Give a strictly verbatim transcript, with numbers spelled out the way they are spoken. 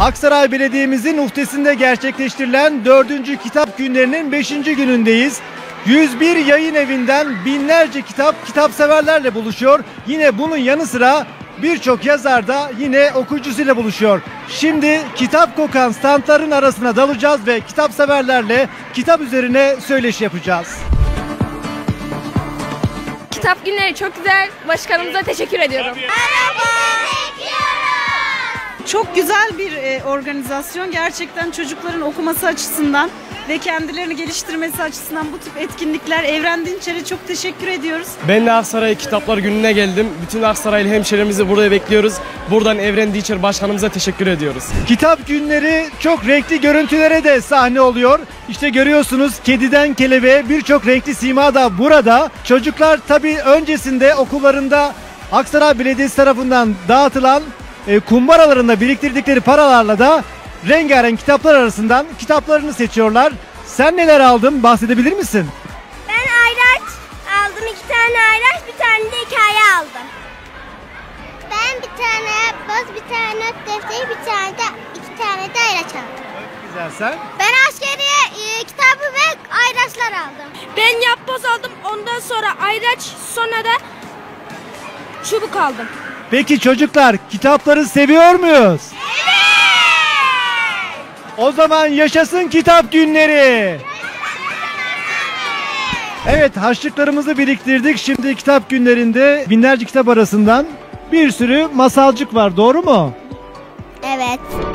Aksaray Belediye'mizin uhdesinde gerçekleştirilen dördüncü kitap günlerinin beşinci günündeyiz. yüz bir yayın evinden binlerce kitap kitapseverlerle buluşuyor. Yine bunun yanı sıra birçok yazar da yine okuyucusuyla buluşuyor. Şimdi kitap kokan standların arasına dalacağız ve kitapseverlerle kitap üzerine söyleşi yapacağız. Kitap günleri çok güzel. Başkanımıza teşekkür ediyorum. Merhaba. Çok güzel bir e, organizasyon. Gerçekten çocukların okuması açısından ve kendilerini geliştirmesi açısından bu tip etkinlikler. Evren Dinçer'e çok teşekkür ediyoruz. Ben de Aksaray Kitaplar Günü'ne geldim. Bütün Aksaraylı hemşehrimizi burada bekliyoruz. Buradan Evren Dinçer Başkanımıza teşekkür ediyoruz. Kitap günleri çok renkli görüntülere de sahne oluyor. İşte görüyorsunuz, kediden kelebeğe birçok renkli sima da burada. Çocuklar tabii öncesinde okullarında Aksaray Belediyesi tarafından dağıtılan e, kumbaralarında biriktirdikleri paralarla da rengarenk kitaplar arasından kitaplarını seçiyorlar. Sen neler aldın? Bahsedebilir misin? Ben ayraç aldım. iki tane ayraç, bir tane de hikaye aldım. Ben bir tane yapboz, bir tane not defteri, bir tane de iki tane de ayraç aldım. Çok güzel. Sen? Ben askeriye e, kitabı ve ayraçlar aldım. Ben yapboz aldım. Ondan sonra ayraç, sonra da çubuk aldım. Peki çocuklar, kitapları seviyor muyuz? Evet! O zaman yaşasın kitap günleri. Evet, harçlıklarımızı biriktirdik. Şimdi kitap günlerinde binlerce kitap arasından bir sürü masalcık var, doğru mu? Evet.